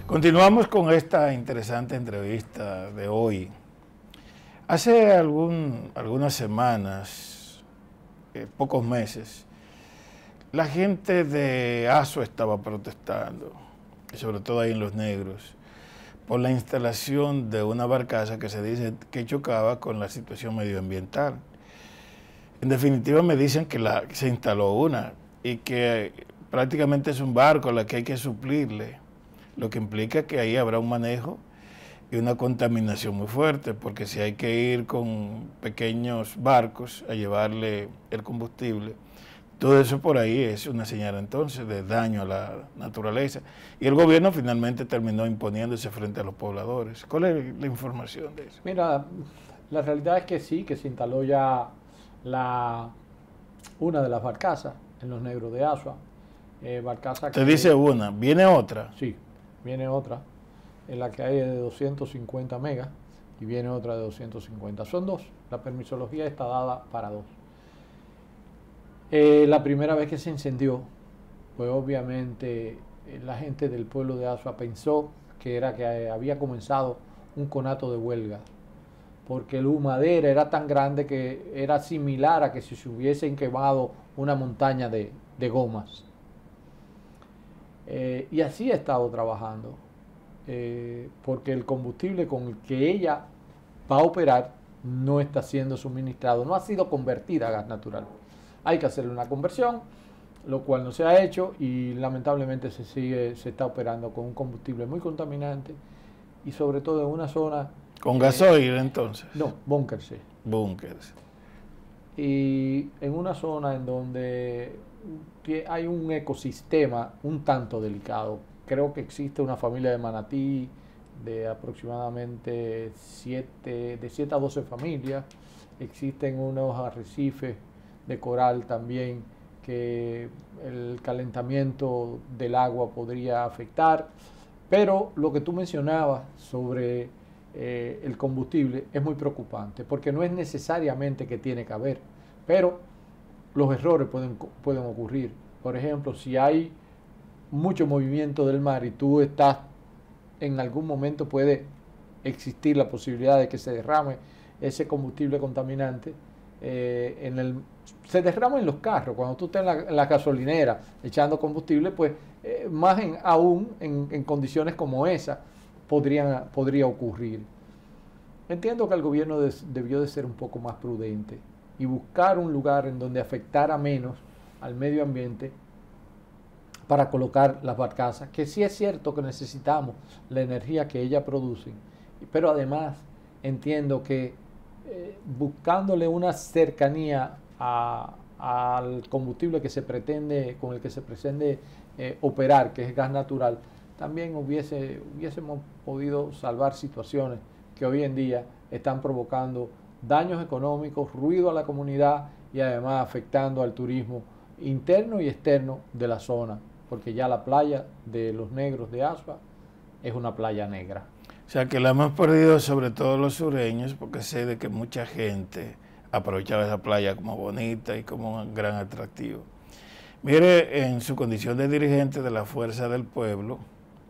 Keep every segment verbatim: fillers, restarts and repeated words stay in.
Continuamos con esta interesante entrevista de hoy. Hace algún, algunas semanas, eh, pocos meses, la gente de Asua estaba protestando, sobre todo ahí en Los Negros, por la instalación de una barcaza que se dice que chocaba con la situación medioambiental. En definitiva me dicen que la, se instaló una y que prácticamente es un barco a la que hay que suplirle, lo que implica que ahí habrá un manejo y una contaminación muy fuerte, porque si hay que ir con pequeños barcos a llevarle el combustible, todo eso por ahí es una señal entonces de daño a la naturaleza. Y el gobierno finalmente terminó imponiéndose frente a los pobladores. ¿Cuál es la información de eso? Mira, la realidad es que sí, que se instaló ya la, una de las barcazas en Los Negros de Asua. Eh, barcaza Te que, dice una, ¿viene otra? Sí, viene otra, en la que hay de doscientos cincuenta megas y viene otra de doscientos cincuenta. Son dos, la permisología está dada para dos. Eh, la primera vez que se incendió, pues obviamente eh, la gente del pueblo de Asua pensó que era que eh, había comenzado un conato de huelga, porque el humadera era tan grande que era similar a que si se hubiesen quemado una montaña de, de gomas. Eh, y así ha estado trabajando, eh, porque el combustible con el que ella va a operar no está siendo suministrado, no ha sido convertida a gas natural. Hay que hacerle una conversión, lo cual no se ha hecho y lamentablemente se sigue, se está operando con un combustible muy contaminante y sobre todo en una zona... ¿Con eh, gasoil entonces? No, búnkeres. Búnkeres. Y en una zona en donde hay un ecosistema un tanto delicado. Creo que existe una familia de manatí de aproximadamente siete, de siete a doce familias. Existen unos arrecifes de coral también que el calentamiento del agua podría afectar. Pero lo que tú mencionabas sobre eh, el combustible es muy preocupante, porque no es necesariamente que tiene que haber, pero los errores pueden, pueden ocurrir. Por ejemplo, si hay mucho movimiento del mar y tú estás, en algún momento puede existir la posibilidad de que se derrame ese combustible contaminante. Eh, en el, se derrama en los carros, cuando tú estás en la, en la gasolinera echando combustible, pues eh, más en, aún en, en condiciones como esa podrían, podría ocurrir. Entiendo que el gobierno de, debió de ser un poco más prudente y buscar un lugar en donde afectara menos al medio ambiente para colocar las barcazas, que sí es cierto que necesitamos la energía que ellas producen, pero además entiendo que eh, buscándole una cercanía a, al combustible que se pretende, con el que se pretende eh, operar, que es gas natural, también hubiese, hubiésemos podido salvar situaciones que hoy en día están provocando daños económicos, ruido a la comunidad y además afectando al turismo interno y externo de la zona, porque ya la playa de Los Negros de Asua es una playa negra. O sea que la hemos perdido sobre todo los sureños, porque sé de que mucha gente aprovechaba esa playa como bonita y como un gran atractivo. Mire, en su condición de dirigente de la Fuerza del Pueblo,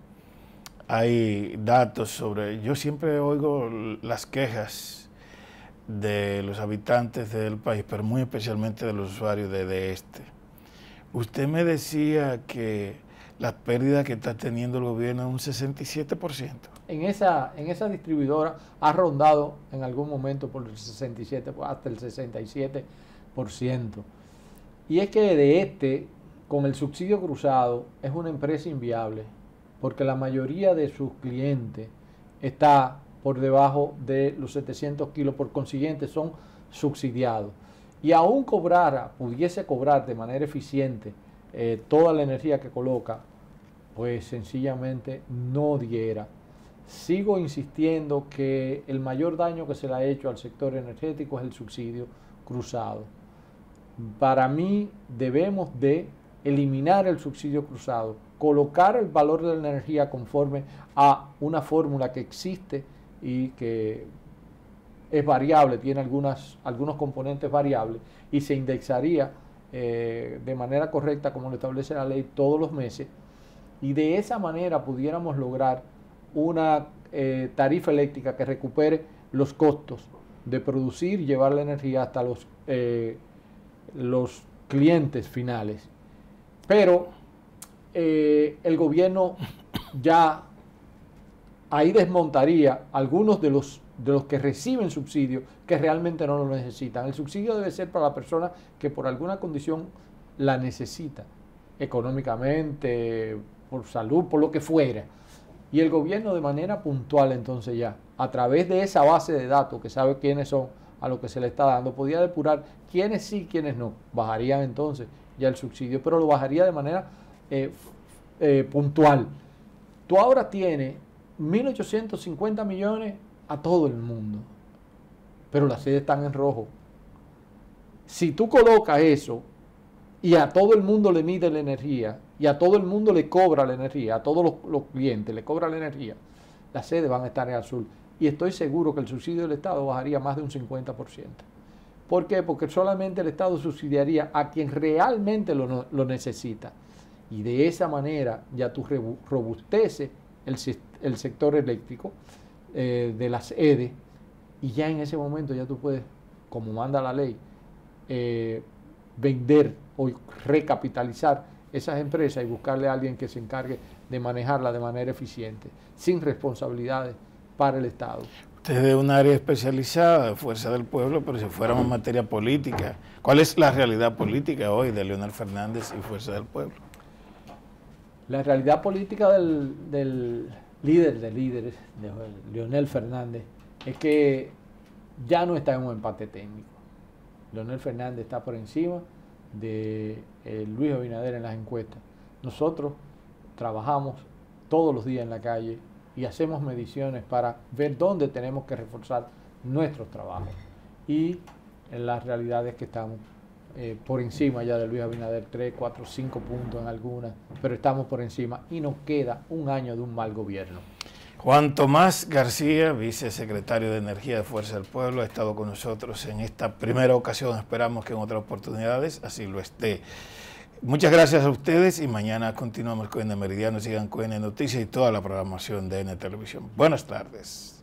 hay datos sobre, yo siempre oigo las quejas de los habitantes del país, pero muy especialmente de los usuarios de, de este. Usted me decía que la pérdida que está teniendo el gobierno es un sesenta y siete por ciento. En esa, en esa distribuidora ha rondado en algún momento por el sesenta y siete, hasta el sesenta y siete por ciento. Y es que de este, con el subsidio cruzado, es una empresa inviable, porque la mayoría de sus clientes está por debajo de los setecientos kilos, por consiguiente son subsidiados. Y aún cobrara, pudiese cobrar de manera eficiente eh, toda la energía que coloca, pues sencillamente no diera. Sigo insistiendo que el mayor daño que se le ha hecho al sector energético es el subsidio cruzado. Para mí debemos de eliminar el subsidio cruzado, colocar el valor de la energía conforme a una fórmula que existe y que es variable, tiene algunas, algunos componentes variables y se indexaría eh, de manera correcta como lo establece la ley todos los meses y de esa manera pudiéramos lograr una eh, tarifa eléctrica que recupere los costos de producir y llevar la energía hasta los, eh, los clientes finales. Pero eh, el gobierno ya ahí desmontaría algunos de los, de los que reciben subsidios que realmente no lo necesitan. El subsidio debe ser para la persona que por alguna condición la necesita, económicamente, por salud, por lo que fuera. Y el gobierno de manera puntual entonces ya, a través de esa base de datos que sabe quiénes son a lo que se le está dando, podía depurar quiénes sí, quiénes no. Bajarían entonces ya el subsidio, pero lo bajaría de manera eh, eh, puntual. Tú ahora tienes mil ochocientos cincuenta millones a todo el mundo, pero las sedes están en rojo. Si tú colocas eso y a todo el mundo le mide la energía y a todo el mundo le cobra la energía, a todos los, los clientes le cobra la energía, las sedes van a estar en azul. Y estoy seguro que el subsidio del Estado bajaría más de un cincuenta por ciento. ¿Por qué? Porque solamente el Estado subsidiaría a quien realmente lo, lo necesita. Y de esa manera ya tú robusteces el, el sector eléctrico eh, de las E D E, y ya en ese momento ya tú puedes, como manda la ley, eh, vender o recapitalizar esas empresas y buscarle a alguien que se encargue de manejarla de manera eficiente, sin responsabilidades para el Estado. Usted es de un área especializada de Fuerza del Pueblo, pero si fuéramos en materia política, ¿cuál es la realidad política hoy de Leonel Fernández y Fuerza del Pueblo? La realidad política del, del líder de líderes, de Leonel Fernández, es que ya no está en un empate técnico. Leonel Fernández está por encima de eh, Luis Abinader en las encuestas. Nosotros trabajamos todos los días en la calle y hacemos mediciones para ver dónde tenemos que reforzar nuestros trabajos. Y en la realidad es que estamos eh, por encima ya de Luis Abinader, tres, cuatro, cinco puntos en algunas, pero estamos por encima y nos queda un año de un mal gobierno. Juan Tomás García, vicesecretario de Energía de Fuerza del Pueblo, ha estado con nosotros en esta primera ocasión. Esperamos que en otras oportunidades así lo esté. Muchas gracias a ustedes y mañana continuamos con N Meridiano. Sigan con N Noticias y toda la programación de N Televisión. Buenas tardes.